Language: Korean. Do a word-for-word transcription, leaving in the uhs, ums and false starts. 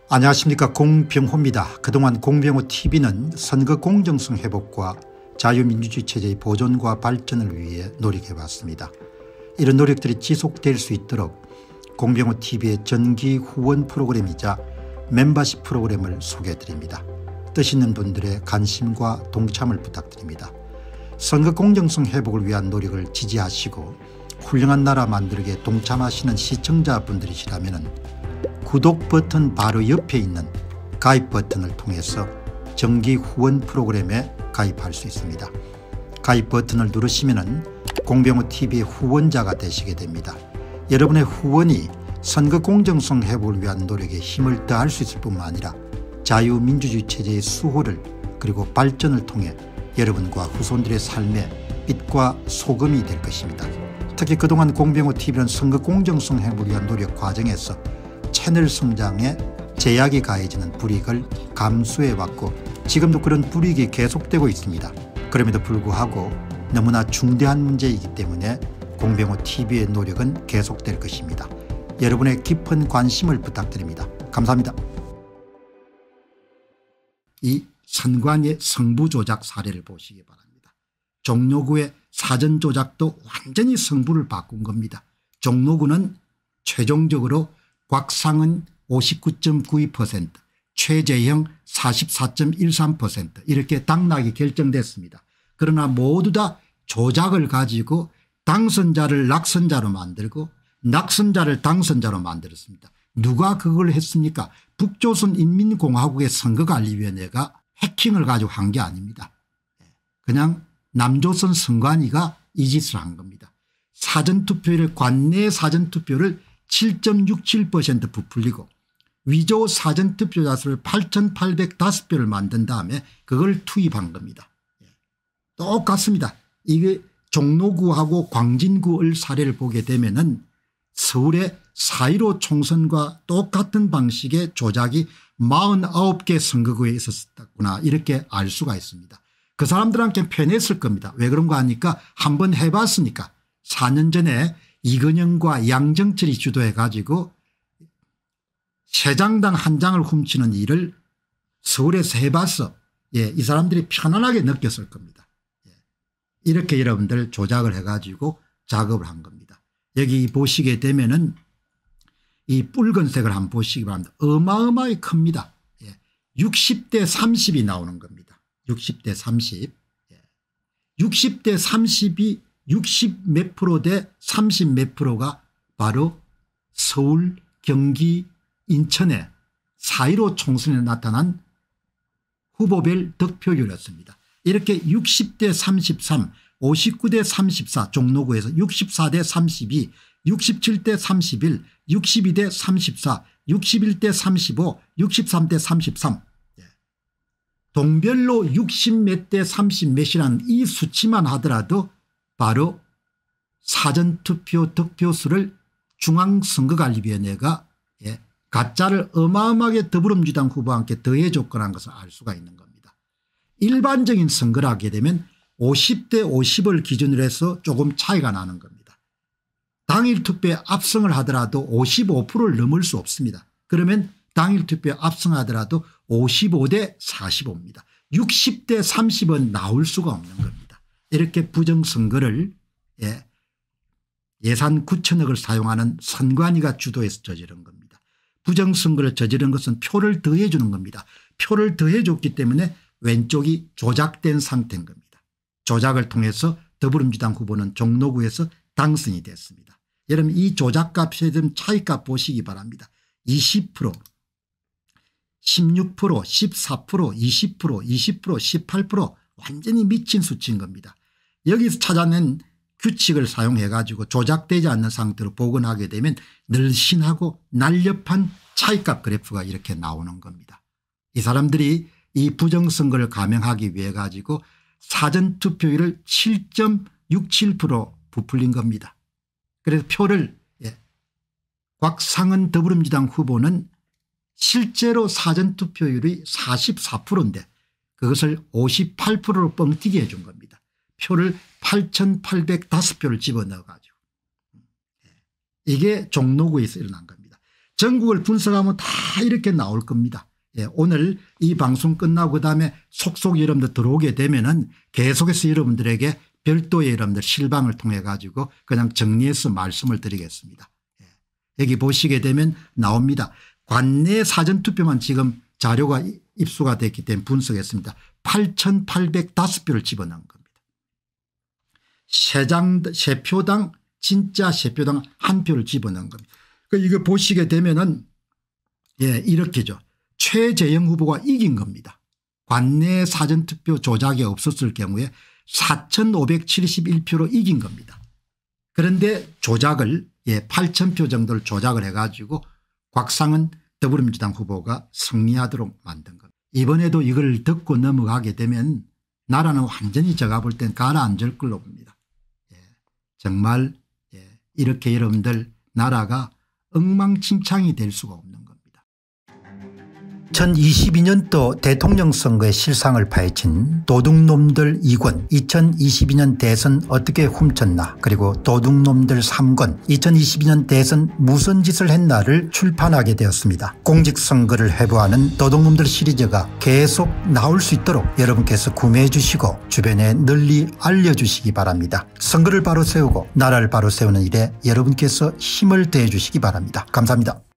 안녕하십니까, 공병호입니다. 그동안 공병호티비는 선거 공정성 회복과 자유민주주의 체제의 보존과 발전을 위해 노력해왔습니다. 이런 노력들이 지속될 수 있도록 공병호티비의 정기 후원 프로그램이자 멤버십 프로그램을 소개해드립니다. 뜻 있는 분들의 관심과 동참을 부탁드립니다. 선거 공정성 회복을 위한 노력을 지지하시고 훌륭한 나라 만들기에 동참하시는 시청자분들이시라면 구독 버튼 바로 옆에 있는 가입 버튼을 통해서 정기 후원 프로그램에 가입할 수 있습니다. 가입 버튼을 누르시면 공병호티비의 후원자가 되시게 됩니다. 여러분의 후원이 선거 공정성 회복을 위한 노력에 힘을 더할 수 있을 뿐만 아니라 자유민주주의 체제의 수호를 그리고 발전을 통해 여러분과 후손들의 삶에 빛과 소금이 될 것입니다. 특히 그동안 공병호티비는 선거 공정성 회복을 위한 노력 과정에서 채널 성장에 제약이 가해지는 불이익을 감수해왔고 지금도 그런 불이익이 계속되고 있습니다. 그럼에도 불구하고 너무나 중대한 문제이기 때문에 공병호티비의 노력은 계속될 것입니다. 여러분의 깊은 관심을 부탁드립니다. 감사합니다. 이 선관위의 성부 조작 사례를 보시기 바랍니다. 종로구의 사전 조작도 완전히 성부를 바꾼 겁니다. 종로구는 최종적으로 곽상은 오십구 점 구이 퍼센트, 최재형 사십사 점 일삼 퍼센트 이렇게 당락이 결정됐습니다. 그러나 모두 다 조작을 가지고 당선자를 낙선자로 만들고 낙선자를 당선자로 만들었습니다. 누가 그걸 했습니까? 북조선인민공화국의 선거관리위원회가 해킹을 가지고 한 게 아닙니다. 그냥 남조선 선관위가 이 짓을 한 겁니다. 사전투표를 관내 사전투표를 칠 점 육칠 퍼센트 부풀리고 위조 사전투표자 수를 팔천팔백오 표를 만든 다음에 그걸 투입한 겁니다. 똑같습니다. 이게 종로구하고 광진구의 사례를 보게 되면은 서울의 사 일오 총선과 똑같은 방식의 조작이 사십구 개 선거구에 있었구나 이렇게 알 수가 있습니다. 그 사람들한테 편했을 겁니다. 왜 그런가 하니까 한번 해봤으니까 사 년 전에 이건영과 양정철이 주도해 가지고 세 장당 한 장을 훔치는 일을 서울에서 해봐서 예, 이 사람들이 편안하게 느꼈을 겁니다. 예, 이렇게 여러분들 조작을 해 가지고 작업을 한 겁니다. 여기 보시게 되면은 이 붉은색을 한번 보시기 바랍니다. 어마어마하게 큽니다. 예, 육십 대 삼십이 나오는 겁니다. 육십 대 삼십. 예, 육십 대 삼십이 육십 몇 프로 대 삼십 몇 프로가 바로 서울 경기 인천의 사 일오 총선에 나타난 후보별 득표율이었습니다. 이렇게 육십 대 삼십삼 오십구 대 삼십사 종로구에서 육십사 대 삼십이 육십칠 대 삼십일 육십이 대 삼십사 육십일 대 삼십오 육십삼 대 삼십삼 동별로 육십 몇 대 삼십 몇이라는 이 수치만 하더라도 바로 사전투표 득표수를 중앙선거관리위원회가 예, 가짜를 어마어마하게 더불어민주당 후보와 함께 더해 줬거나 것을 알 수가 있는 겁니다. 일반적인 선거를 하게 되면 오십 대 오십을 기준으로 해서 조금 차이가 나는 겁니다. 당일 투표에 압승을 하더라도 오십오 퍼센트를 넘을 수 없습니다. 그러면 당일 투표에 압승하더라도 오십오 대 사십오입니다. 육십 대 삼십은 나올 수가 없는 겁니다. 이렇게 부정선거를 예, 예산 구천억을 사용하는 선관위가 주도해서 저지른 겁니다. 부정선거를 저지른 것은 표를 더해 주는 겁니다. 표를 더해 줬기 때문에 왼쪽이 조작된 상태인 겁니다. 조작을 통해서 더불어민주당 후보는 종로구에서 당선이 됐습니다. 여러분 이 조작값에 대한 차이값 보시기 바랍니다. 이십 퍼센트 십육 퍼센트 십사 퍼센트 이십 퍼센트 이십 퍼센트 십팔 퍼센트 완전히 미친 수치인 겁니다. 여기서 찾아낸 규칙을 사용해 가지고 조작되지 않는 상태로 복원하게 되면 늘씬하고 날렵한 차이값 그래프가 이렇게 나오는 겁니다. 이 사람들이 이 부정선거를 감행하기 위해 가지고 사전투표율을 칠 점 육칠 퍼센트 부풀린 겁니다. 그래서 표를 예, 곽상은 더불어민주당 후보는 실제로 사전투표율이 사십사 퍼센트인데 그것을 오십팔 퍼센트로 뻥튀기 해 준 겁니다. 표를 팔천팔백오 표를 집어넣어 가지고 이게 종로구에서 일어난 겁니다. 전국을 분석하면 다 이렇게 나올 겁니다. 예, 오늘 이 방송 끝나고 그다음에 속속 여러분들 들어오게 되면은 계속해서 여러분들에게 별도의 여러분들 실방을 통해 가지고 그냥 정리해서 말씀을 드리겠습니다. 예, 여기 보시게 되면 나옵니다. 관내 사전투표만 지금 자료가 입수가 됐기 때문에 분석했습니다. 팔천팔백오 표를 집어넣은 겁니다. 세장, 세표당 진짜 세표당 한 표를 집어넣은 겁니다. 그러니까 이거 보시게 되면은 예, 이렇게죠. 최재형 후보가 이긴 겁니다. 관내 사전투표 조작이 없었을 경우에 사천오백칠십일 표로 이긴 겁니다. 그런데 조작을 예, 팔천 표 정도를 조작을 해가지고 곽상은 더불어민주당 후보가 승리하도록 만든 겁니다. 이번에도 이걸 듣고 넘어가게 되면 나라는 완전히 제가 볼 땐 가라앉을 걸로 봅니다. 예, 정말 예, 이렇게 여러분들 나라가 엉망진창이 될 수가 없는 겁니다. 이천이십이 년도 대통령 선거의 실상을 파헤친 도둑놈들 이 권 이천이십이 년 대선 어떻게 훔쳤나 그리고 도둑놈들 삼 권 이천이십이 년 대선 무슨 짓을 했나를 출판하게 되었습니다. 공직선거를 해부하는 도둑놈들 시리즈가 계속 나올 수 있도록 여러분께서 구매해 주시고 주변에 널리 알려주시기 바랍니다. 선거를 바로 세우고 나라를 바로 세우는 일에 여러분께서 힘을 더해 주시기 바랍니다. 감사합니다.